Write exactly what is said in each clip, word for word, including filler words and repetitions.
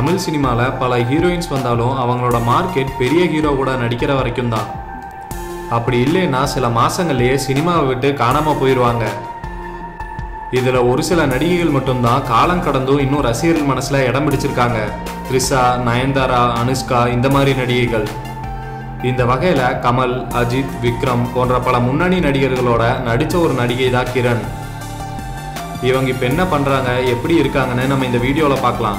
தமிழ் சினிமாவில் பல ஹீரோயின்ஸ் வந்தாலும் அவங்களோட மார்க்கெட் பெரிய ஹீரோ கூட நடிக்கிற வரைக்கும் தான். அப்படி இல்லைன்னா சில மாதங்கள்லேயே சினிமாவை விட்டு காணாமல் போயிடுவாங்க. இதில் ஒரு சில நடிகைகள் மட்டும்தான் காலம் கடந்தும் இன்னும் ரசிகர்கள் மனசில் இடம் பிடிச்சிருக்காங்க. த்ரிஷா, நயன்தாரா, அனுஷ்கா இந்த மாதிரி நடிகைகள். இந்த வகையில் கமல், அஜித், விக்ரம் போன்ற பல முன்னணி நடிகர்களோட நடித்த ஒரு நடிகை தான் கிரண். இவங்க இப்போ என்ன பண்ணுறாங்க, எப்படி இருக்காங்கன்னு நம்ம இந்த வீடியோவில் பார்க்கலாம்.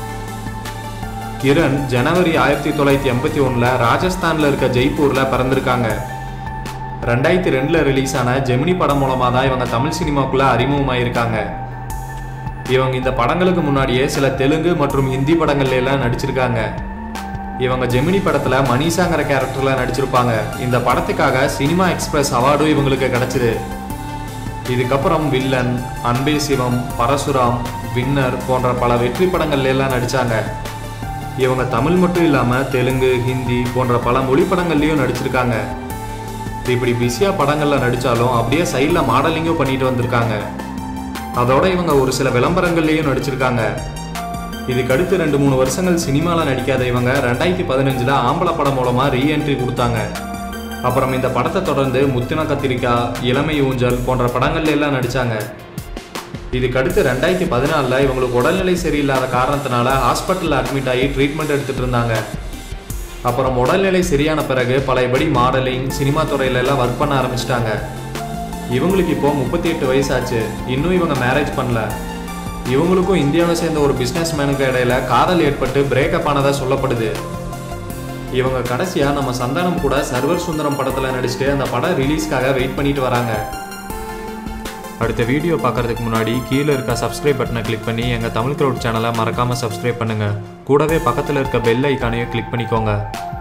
கிரண் ஜனவரி ஆயிரத்தி தொள்ளாயிரத்தி எண்பத்தி ஒன்றில் ராஜஸ்தானில் இருக்க ஜெய்ப்பூரில் பிறந்திருக்காங்க. ரெண்டாயிரத்தி ரெண்டில் ரிலீஸ் ஆன ஜெமினி படம் மூலமாக தான் இவங்க தமிழ் சினிமாவுக்குள்ளே அறிமுகமாயிருக்காங்க. இவங்க இந்த படங்களுக்கு முன்னாடியே சில தெலுங்கு மற்றும் ஹிந்தி படங்கள்ல எல்லாம் நடிச்சிருக்காங்க. இவங்க ஜெமினி படத்தில் மனிஷாங்கிற கேரக்டரில் நடிச்சிருப்பாங்க. இந்த படத்துக்காக சினிமா எக்ஸ்பிரஸ் அவார்டும் இவங்களுக்கு கிடைச்சிது. இதுக்கப்புறம் வில்லன், அன்பே சிவம், பரசுராம், வின்னர் போன்ற பல வெற்றி படங்கள்ல எல்லாம் நடித்தாங்க. இவங்க தமிழ் மட்டும் இல்லாமல் தெலுங்கு, ஹிந்தி போன்ற பல மொழி படங்கள்லையும் நடிச்சிருக்காங்க. இப்படி பிஸியாக படங்களில் நடித்தாலும் அப்படியே சைடில் மாடலிங்கும் பண்ணிட்டு வந்திருக்காங்க. அதோட இவங்க ஒரு சில விளம்பரங்கள்லேயும் நடிச்சிருக்காங்க. இதுக்கு அடுத்து ரெண்டு மூணு வருஷங்கள் சினிமாவில் நடிக்காத இவங்க ரெண்டாயிரத்தி பதினஞ்சில் ஆம்பளை படம் மூலமாக ரீஎன்ட்ரி கொடுத்தாங்க. அப்புறம் இந்த படத்தை தொடர்ந்து முத்தின கத்திரிக்காய், இளமை ஊஞ்சல் போன்ற படங்கள்ல எல்லாம் நடித்தாங்க. இதுக்கு அடுத்து ரெண்டாயிரத்தி பதினாலில் இவங்களுக்கு உடல்நிலை சரியில்லாத காரணத்தினால ஹாஸ்பிட்டலில் அட்மிட் ஆகி ட்ரீட்மெண்ட் எடுத்துகிட்டு இருந்தாங்க. அப்புறம் உடல்நிலை சரியான பிறகு பழையபடி மாடலிங், சினிமா துறையில எல்லாம் ஒர்க் பண்ண ஆரம்பிச்சிட்டாங்க. இவங்களுக்கு இப்போ முப்பத்தி எட்டு வயசாச்சு. இன்னும் இவங்க மேரேஜ் பண்ணல. இவங்களுக்கும் இந்தியாவை சேர்ந்த ஒரு பிஸ்னஸ் மேனுக்கு இடையில காதல் ஏற்பட்டு பிரேக்கப் ஆனதாக சொல்லப்படுது. இவங்க கடைசியாக நம்ம சந்தானம் கூட சர்வர் சுந்தரம் படத்தில் நடிச்சுட்டு அந்த படம் ரிலீஸ்க்காக வெயிட் பண்ணிட்டு வராங்க. அடுத்த வீடியோ பார்க்கறதுக்கு முன்னாடி கீழே இருக்க சப்ஸ்கிரைப் பட்டனை கிளிக் பண்ணி எங்கள் தமிழ் க்ரௌட் சேனலை மறக்காமல் சப்ஸ்கிரைப் பண்ணுங்கள். கூடவே பக்கத்தில் இருக்க பெல் ஐக்கானையும் கிளிக் பண்ணிக்கோங்க.